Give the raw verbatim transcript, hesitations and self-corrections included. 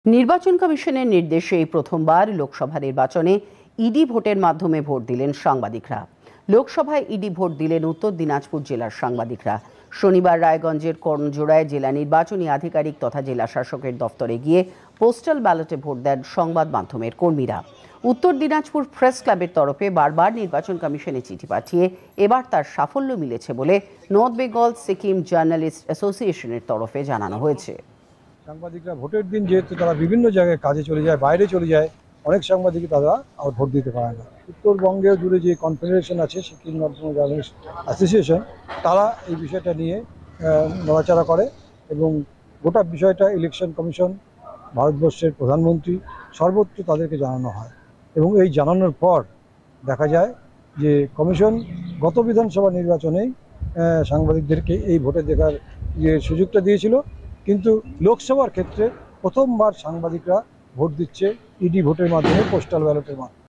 নির্বাচন কমিশনের নির্দেশে এই প্রথমবার লোকসভা নির্বাচনে ইডি ভোটের মাধ্যমে ভোট দিলেন সাংবাদিকরা। লোকসভায় ইডি ভোট দিলেন উত্তর দিনাজপুর জেলার সাংবাদিকরা। শনিবার রায়গঞ্জের কর্ণজোড়ায় জেলা নির্বাচনী আধিকারিক তথা জেলা শাসকের দফতরে গিয়ে পোস্টাল ব্যালটে ভোট দেন সংবাদ মাধ্যমের কর্মীরা। উত্তর দিনাজপুর প্রেস ক্লাবের তরফে বারবার নির্বাচন কমিশনে চিঠি পাঠিয়ে এবার তার সাফল্য মিলেছে বলে নর্থ বেঙ্গল সিকিম জার্নালিস্ট অ্যাসোসিয়েশনের তরফে জানানো হয়েছে। সাংবাদিকরা ভোটের দিন যেহেতু তারা বিভিন্ন জায়গায় কাজে চলে যায়, বাইরে চলে যায়, অনেক সাংবাদিক তারা আর ভোট দিতে পারে না। উত্তরবঙ্গে জুড়ে যে কনফেডারেশন আছে Sikkim north Bengal journalist association, তারা এই বিষয়টা নিয়ে নড়াচড়া করে এবং গোটা বিষয়টা ইলেকশন কমিশন, ভারতবর্ষের প্রধানমন্ত্রী সর্বত্র তাদেরকে জানানো হয় এবং এই জানানোর পর দেখা যায় যে কমিশন গত বিধানসভা নির্বাচনেই সাংবাদিকদেরকে এই ভোটে দেখার যে সুযোগটা দিয়েছিল, কিন্তু লোকসভার ক্ষেত্রে প্রথমবার সাংবাদিকরা ভোট দিচ্ছে ইডি ভোটের মাধ্যমে, পোস্টাল ব্যালটের মাধ্যমে।